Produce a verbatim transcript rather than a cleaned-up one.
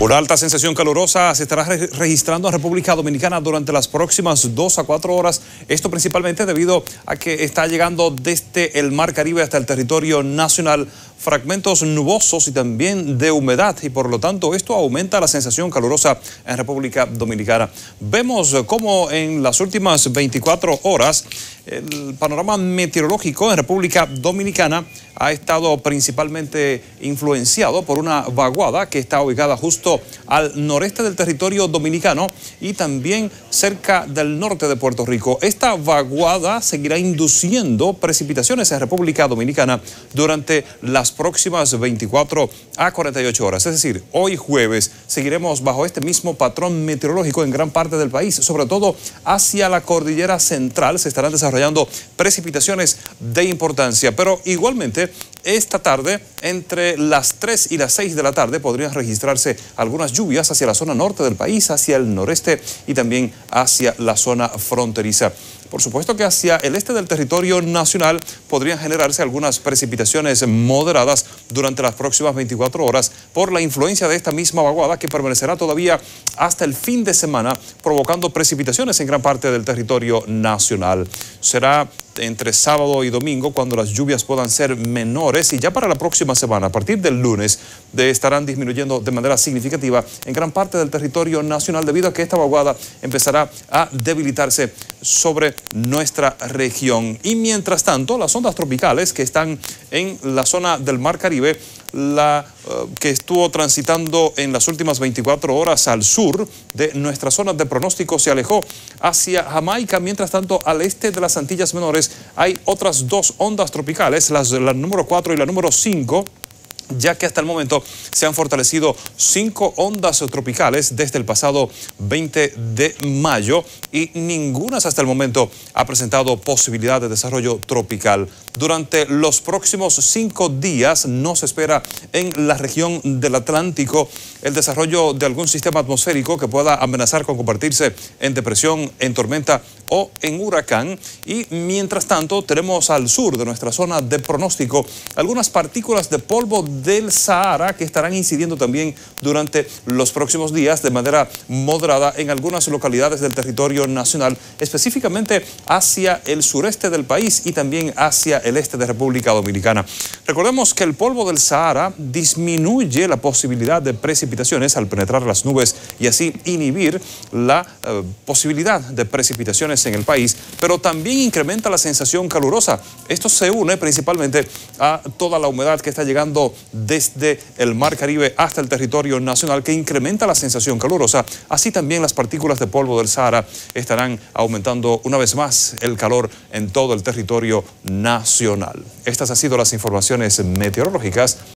Una alta sensación calurosa se estará re registrando en República Dominicana durante las próximas dos a cuatro horas. Esto principalmente debido a que está llegando desde el Mar Caribe hasta el territorio nacional fragmentos nubosos y también de humedad, y por lo tanto esto aumenta la sensación calurosa en República Dominicana. Vemos cómo en las últimas veinticuatro horas el panorama meteorológico en República Dominicana ha estado principalmente influenciado por una vaguada que está ubicada justo al noreste del territorio dominicano y también cerca del norte de Puerto Rico. Esta vaguada seguirá induciendo precipitaciones en República Dominicana durante las próximas veinticuatro a cuarenta y ocho horas. Es decir, hoy jueves seguiremos bajo este mismo patrón meteorológico en gran parte del país, sobre todo hacia la cordillera central se estarán desarrollando precipitaciones de importancia, pero igualmente esta tarde, entre las tres y las seis de la tarde, podrían registrarse algunas lluvias hacia la zona norte del país, hacia el noreste y también hacia la zona fronteriza. Por supuesto que hacia el este del territorio nacional podrían generarse algunas precipitaciones moderadas durante las próximas veinticuatro horas por la influencia de esta misma vaguada que permanecerá todavía hasta el fin de semana, provocando precipitaciones en gran parte del territorio nacional. Será entre sábado y domingo cuando las lluvias puedan ser menores, y ya para la próxima semana, a partir del lunes, de, estarán disminuyendo de manera significativa en gran parte del territorio nacional debido a que esta vaguada empezará a debilitarse sobre nuestra región. Y mientras tanto, las ondas tropicales que están en la zona del Mar Caribe, la uh, que estuvo transitando en las últimas veinticuatro horas al sur de nuestra zona de pronóstico, se alejó hacia Jamaica. Mientras tanto, al este de las Antillas Menores hay otras dos ondas tropicales, las, la número cuatro y la número cinco, ya que hasta el momento se han fortalecido cinco ondas tropicales desde el pasado veinte de mayo y ninguna hasta el momento ha presentado posibilidad de desarrollo tropical. Durante los próximos cinco días no se espera en la región del Atlántico el desarrollo de algún sistema atmosférico que pueda amenazar con convertirse en depresión, en tormenta o en huracán. Y mientras tanto tenemos al sur de nuestra zona de pronóstico algunas partículas de polvo del Sahara que estarán incidiendo también durante los próximos días de manera moderada en algunas localidades del territorio nacional, específicamente hacia el sureste del país y también hacia el este de República Dominicana. Recordemos que el polvo del Sahara disminuye la posibilidad de precipitaciones al penetrar las nubes y así inhibir la eh, posibilidad de precipitaciones en el país, pero también incrementa la sensación calurosa. Esto se une principalmente a toda la humedad que está llegando desde el Mar Caribe hasta el territorio nacional, que incrementa la sensación calurosa. Así también las partículas de polvo del Sahara estarán aumentando una vez más el calor en todo el territorio nacional. Estas han sido las informaciones meteorológicas.